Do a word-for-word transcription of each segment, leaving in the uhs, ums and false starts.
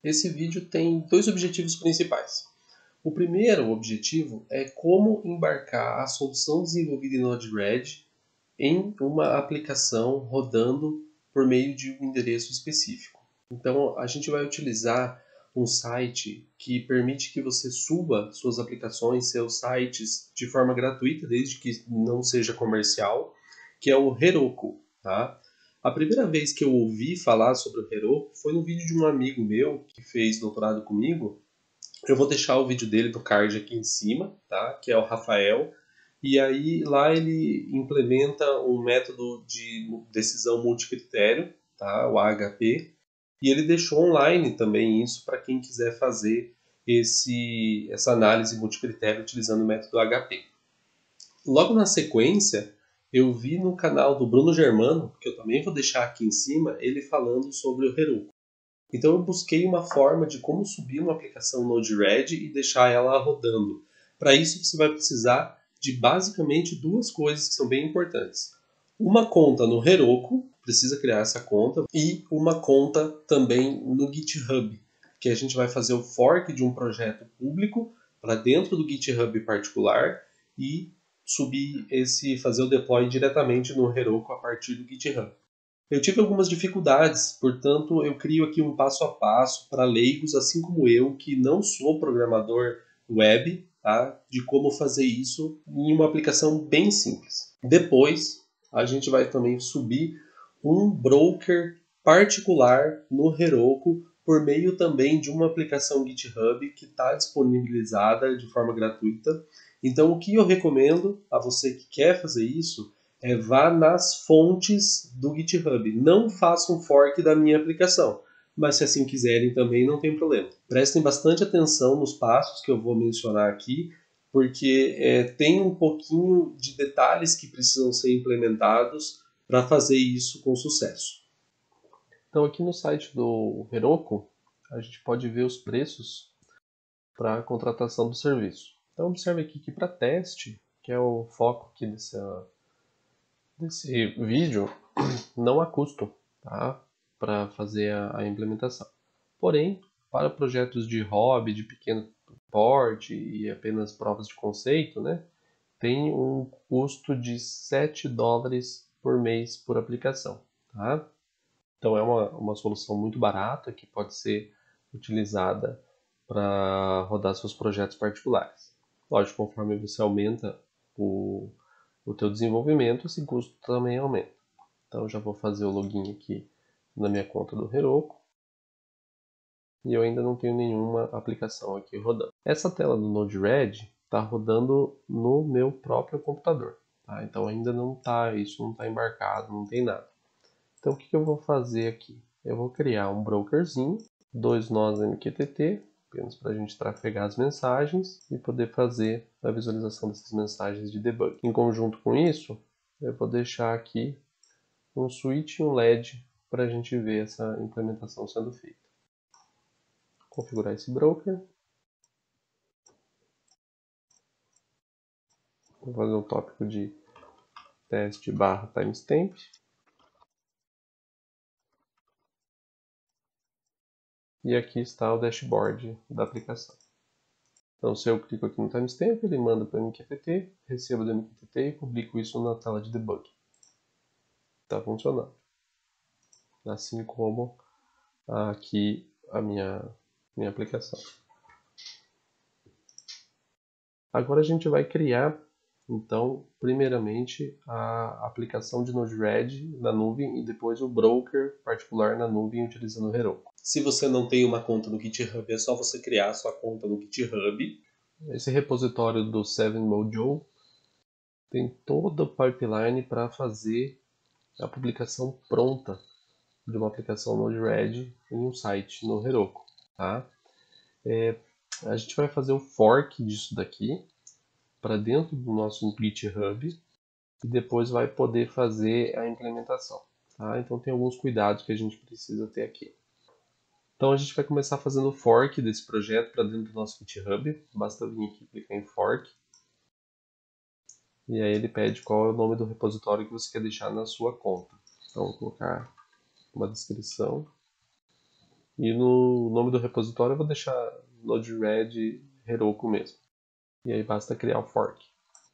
Esse vídeo tem dois objetivos principais. O primeiro objetivo é como embarcar a solução desenvolvida em Node-RED em uma aplicação rodando por meio de um endereço específico. Então, a gente vai utilizar um site que permite que você suba suas aplicações, seus sites, de forma gratuita, desde que não seja comercial, que é o Heroku, tá? A primeira vez que eu ouvi falar sobre o Heroku foi no vídeo de um amigo meu que fez doutorado comigo. Eu vou deixar o vídeo dele no card aqui em cima, tá? Que é o Rafael. E aí lá ele implementa um método de decisão multicritério, tá? O A H P. E ele deixou online também isso para quem quiser fazer esse, essa análise multicritério utilizando o método H P. Logo na sequência, eu vi no canal do Bruno Germano, que eu também vou deixar aqui em cima, ele falando sobre o Heroku. Então eu busquei uma forma de como subir uma aplicação Node-RED e deixar ela rodando. Para isso você vai precisar de basicamente duas coisas que são bem importantes. Uma conta no Heroku, precisa criar essa conta, e uma conta também no GitHub, que a gente vai fazer o fork de um projeto público para dentro do GitHub particular e subir esse, fazer o deploy diretamente no Heroku a partir do GitHub. Eu tive algumas dificuldades, portanto eu crio aqui um passo a passo para leigos, assim como eu, que não sou programador web, tá? De como fazer isso em uma aplicação bem simples. Depois, a gente vai também subir um broker particular no Heroku por meio também de uma aplicação GitHub que está disponibilizada de forma gratuita. Então, o que eu recomendo a você que quer fazer isso é vá nas fontes do GitHub. Não faça um fork da minha aplicação, mas se assim quiserem também não tem problema. Prestem bastante atenção nos passos que eu vou mencionar aqui, porque é, tem um pouquinho de detalhes que precisam ser implementados para fazer isso com sucesso. Então aqui no site do Heroku, a gente pode ver os preços para a contratação do serviço. Então observe aqui que para teste, que é o foco aqui dessa, desse vídeo, não há custo, tá, para fazer a, a implementação. Porém, para projetos de hobby, de pequeno porte e apenas provas de conceito, né, tem um custo de sete dólares por mês por aplicação. Tá? Então é uma, uma solução muito barata que pode ser utilizada para rodar seus projetos particulares. Lógico, conforme você aumenta o, o teu desenvolvimento, esse custo também aumenta. Então já vou fazer o login aqui na minha conta do Heroku. E eu ainda não tenho nenhuma aplicação aqui rodando. Essa tela do Node-RED está rodando no meu próprio computador. Tá? Então ainda não está, isso não está embarcado, não tem nada. Então o que, que eu vou fazer aqui? Eu vou criar um brokerzinho, dois nós M Q T T, apenas para a gente trafegar as mensagens e poder fazer a visualização dessas mensagens de debug. Em conjunto com isso, eu vou deixar aqui um switch e um L E D para a gente ver essa implementação sendo feita. Configurar esse broker. Vou fazer um tópico de teste barra timestamp. E aqui está o dashboard da aplicação. Então, se eu clico aqui no timestamp, ele manda para o M Q T T, recebo do M Q T T e publico isso na tela de debug. Está funcionando. Assim como aqui a minha, minha aplicação. Agora a gente vai criar, então, primeiramente a aplicação de Node-RED na nuvem e depois o broker particular na nuvem utilizando o Heroku. Se você não tem uma conta no GitHub, é só você criar a sua conta no GitHub. Esse repositório do seven mojo tem toda a pipeline para fazer a publicação pronta de uma aplicação Node-RED em um site no Heroku. Tá? É, a gente vai fazer o fork disso daqui para dentro do nosso GitHub e depois vai poder fazer a implementação. Tá? Então tem alguns cuidados que a gente precisa ter aqui. Então a gente vai começar fazendo o fork desse projeto para dentro do nosso GitHub. Basta vir aqui e clicar em fork. E aí ele pede qual é o nome do repositório que você quer deixar na sua conta. Então vou colocar uma descrição. E no nome do repositório eu vou deixar Node-RED Heroku mesmo. E aí basta criar o fork.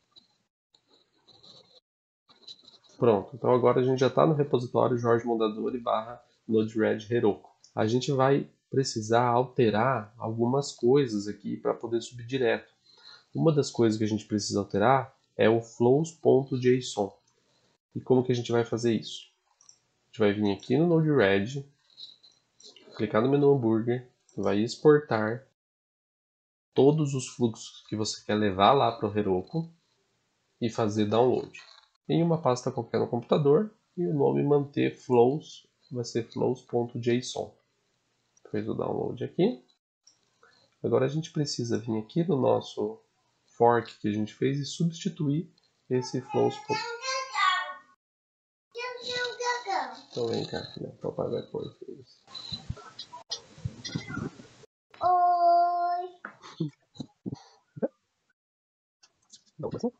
Pronto, então agora a gente já está no repositório Jorge Mondadori barra Node-RED Heroku. A gente vai precisar alterar algumas coisas aqui para poder subir direto. Uma das coisas que a gente precisa alterar é o flows.json. E como que a gente vai fazer isso? A gente vai vir aqui no Node-RED, clicar no menu hambúrguer, vai exportar todos os fluxos que você quer levar lá para o Heroku e fazer download. Em uma pasta qualquer no computador, e o nome manter flows vai ser flows.json. Fez o download aqui. Agora a gente precisa vir aqui no nosso fork que a gente fez e substituir esse flows. Então vem cá, filha. Papai vai pôr isso. Oi! Não, assim?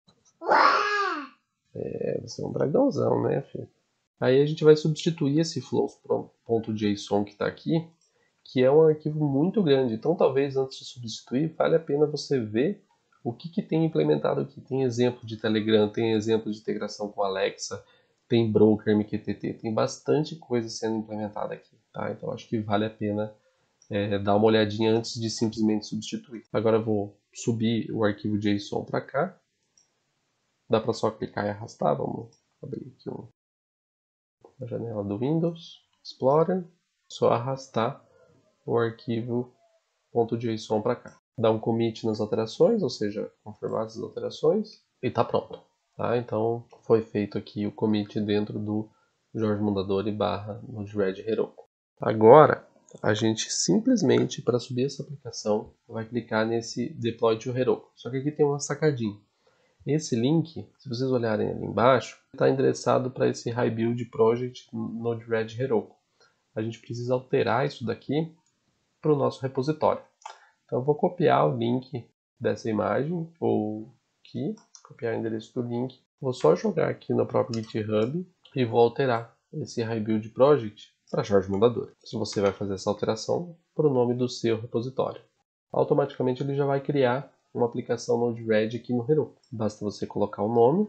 É, você é um dragãozão, né, filho? Aí a gente vai substituir esse flows.json que está aqui, que é um arquivo muito grande. Então talvez antes de substituir, vale a pena você ver o que, que tem implementado aqui. Tem exemplo de Telegram, tem exemplo de integração com Alexa, tem broker M Q T T, tem bastante coisa sendo implementada aqui. Tá? Então acho que vale a pena é, dar uma olhadinha antes de simplesmente substituir. Agora eu vou subir o arquivo JSON para cá. Dá para só clicar e arrastar. Vamos abrir aqui um, uma janela do Windows Explorer. Só arrastar o arquivo .json para cá. Dá um commit nas alterações, ou seja, confirmar as alterações, e está pronto. Tá? Então foi feito aqui o commit dentro do Jorge Mondadori barra Node-RED Heroku. Agora a gente simplesmente, para subir essa aplicação, vai clicar nesse Deploy to Heroku. Só que aqui tem uma sacadinha. Esse link, se vocês olharem ali embaixo, está endereçado para esse High Build Project Node-RED Heroku. A gente precisa alterar isso daqui para o nosso repositório. Então eu vou copiar o link dessa imagem, ou aqui, copiar o endereço do link. Vou só jogar aqui no próprio GitHub e vou alterar esse High Build Project para Jorge Mondadori. Se você vai fazer essa alteração para o nome do seu repositório. Automaticamente ele já vai criar uma aplicação Node-RED aqui no Heroku. Basta você colocar o nome,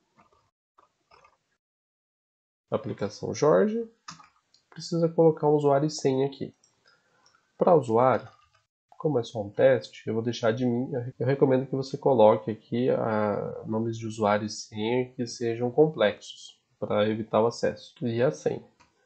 aplicação Jorge, precisa colocar um usuário e senha aqui. Para usuário, como é só um teste, eu vou deixar de mim. Eu recomendo que você coloque aqui a, nomes de usuário e senha que sejam complexos, para evitar o acesso. E a senha.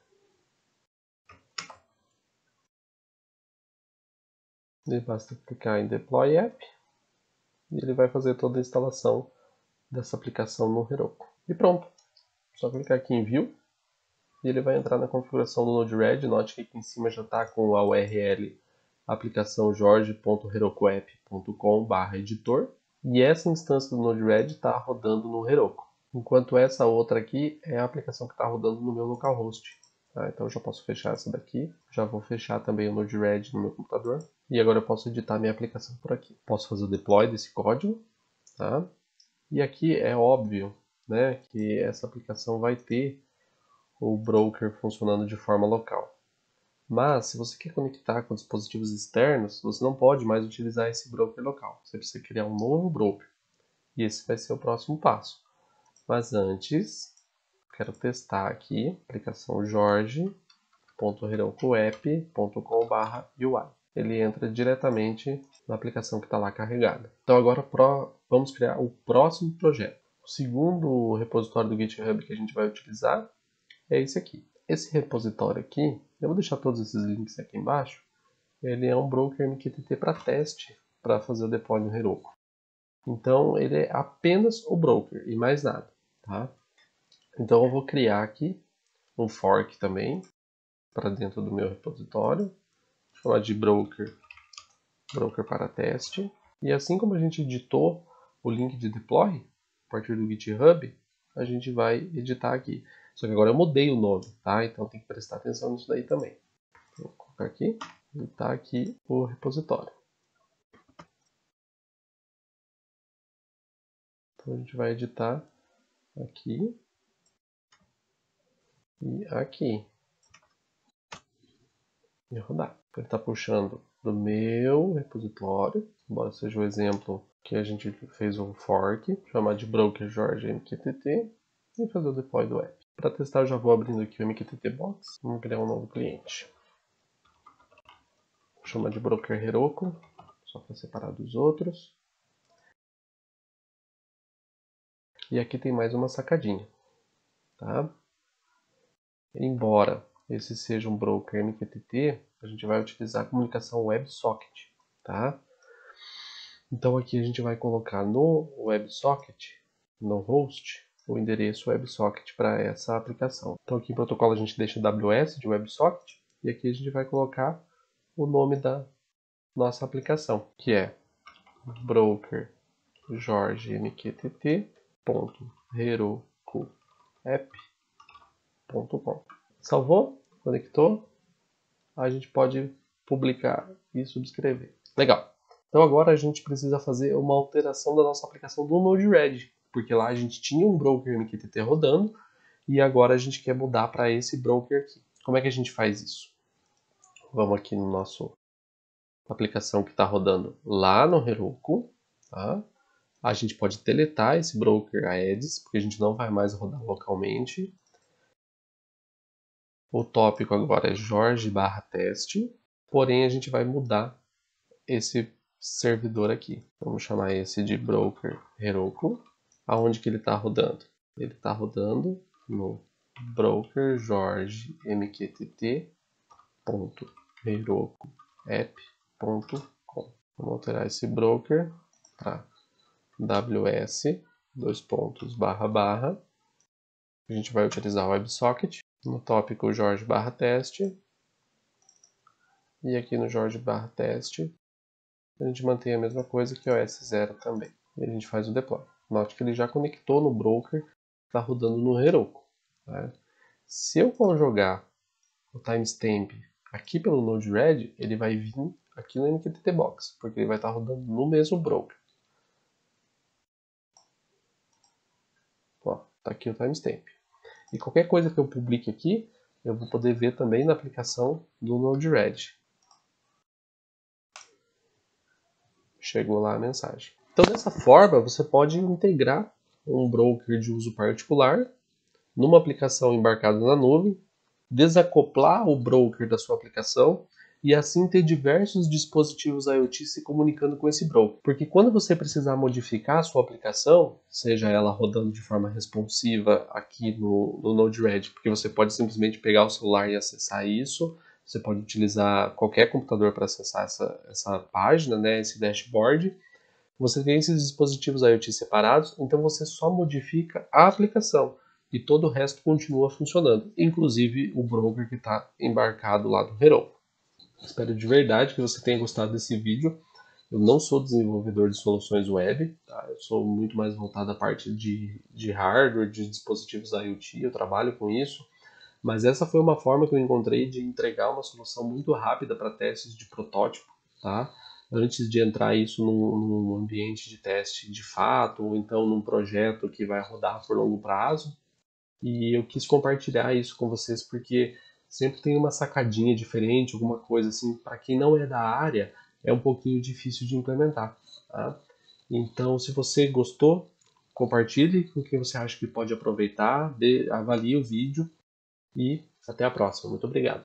E basta clicar em Deploy App e ele vai fazer toda a instalação dessa aplicação no Heroku. E pronto. Só clicar aqui em View e ele vai entrar na configuração do Node-RED. Note que aqui em cima já está com a U R L aplicação jorge ponto herokuapp ponto com barra editor. E essa instância do Node-RED está rodando no Heroku. Enquanto essa outra aqui é a aplicação que está rodando no meu localhost. Tá? Então eu já posso fechar essa daqui. Já vou fechar também o Node-RED no meu computador. E agora eu posso editar minha aplicação por aqui. Posso fazer o deploy desse código. Tá? E aqui é óbvio, né, que essa aplicação vai ter o broker funcionando de forma local. Mas, se você quer conectar com dispositivos externos, você não pode mais utilizar esse broker local. Você precisa criar um novo broker. E esse vai ser o próximo passo. Mas antes, quero testar aqui a aplicação jorge ponto herokuapp ponto com barra U I. Ele entra diretamente na aplicação que está lá carregada. Então agora pro, vamos criar o próximo projeto. O segundo repositório do GitHub que a gente vai utilizar é esse aqui. Esse repositório aqui, eu vou deixar todos esses links aqui embaixo, ele é um broker M Q T T para teste, para fazer o deploy no Heroku. Então ele é apenas o broker e mais nada. Tá? Então eu vou criar aqui um fork também para dentro do meu repositório, vou chamar de broker, broker para teste. E assim como a gente editou o link de deploy a partir do GitHub, a gente vai editar aqui. Só que agora eu mudei o nome, tá? Então tem que prestar atenção nisso daí também. Vou colocar aqui, editar aqui o repositório. Então a gente vai editar aqui e aqui. e rodar. Ele está puxando do meu repositório, embora seja o exemplo que a gente fez um fork, chamar de broker Jorge M Q T T, e fazer o deploy do app. Para testar, eu já vou abrindo aqui o M Q T T Box, vamos criar um novo cliente. Vou chamar de broker Heroku, só para separar dos outros. E aqui tem mais uma sacadinha, tá? Embora esse seja um broker M Q T T, a gente vai utilizar a comunicação WebSocket, tá? Então aqui a gente vai colocar no WebSocket, no host, o endereço WebSocket para essa aplicação. Então aqui em protocolo a gente deixa W S de WebSocket e aqui a gente vai colocar o nome da nossa aplicação, que é broker jorge m q t t ponto heroku app ponto com. Salvou, conectou, a gente pode publicar e subscrever. Legal. Então agora a gente precisa fazer uma alteração da nossa aplicação do Node-RED, porque lá a gente tinha um broker M Q T T rodando e agora a gente quer mudar para esse broker aqui. Como é que a gente faz isso? Vamos aqui no nosso aplicação que está rodando lá no Heroku, tá? A gente pode deletar esse broker Aedes, porque a gente não vai mais rodar localmente. O tópico agora é Jorge barra teste, porém a gente vai mudar esse servidor aqui. Vamos chamar esse de broker Heroku. Aonde que ele está rodando? Ele está rodando no broker jorge m q t t ponto heroku app ponto com. Vamos alterar esse broker para W S dois pontos barra barra. A gente vai utilizar o WebSocket no tópico Jorge barra teste e aqui no Jorge barra teste a gente mantém a mesma coisa que o S zero também. E a gente faz o deploy. Note que ele já conectou no broker que está rodando no Heroku. Tá? Se eu for jogar o timestamp aqui pelo Node-RED, ele vai vir aqui no M Q T T Box, porque ele vai estar rodando no mesmo broker. Ó, tá aqui o timestamp. E qualquer coisa que eu publique aqui, eu vou poder ver também na aplicação do Node-RED. Chegou lá a mensagem. Então, dessa forma, você pode integrar um broker de uso particular numa aplicação embarcada na nuvem, desacoplar o broker da sua aplicação e assim ter diversos dispositivos IoT se comunicando com esse broker. Porque quando você precisar modificar a sua aplicação, seja ela rodando de forma responsiva aqui no, no Node-RED, porque você pode simplesmente pegar o celular e acessar isso, você pode utilizar qualquer computador para acessar essa, essa página, né, esse dashboard. Você tem esses dispositivos IoT separados, então você só modifica a aplicação e todo o resto continua funcionando, inclusive o broker que está embarcado lá do Heroku. Espero de verdade que você tenha gostado desse vídeo. Eu não sou desenvolvedor de soluções web, tá? Eu sou muito mais voltado à parte de, de hardware, de dispositivos IoT, eu trabalho com isso. Mas essa foi uma forma que eu encontrei de entregar uma solução muito rápida para testes de protótipo, tá? Antes de entrar isso num, num ambiente de teste de fato, ou então num projeto que vai rodar por longo prazo. E eu quis compartilhar isso com vocês porque sempre tem uma sacadinha diferente, alguma coisa assim, para quem não é da área, é um pouquinho difícil de implementar, tá? Então, se você gostou, compartilhe com quem você acha que pode aproveitar, dê, avalie o vídeo e até a próxima. Muito obrigado.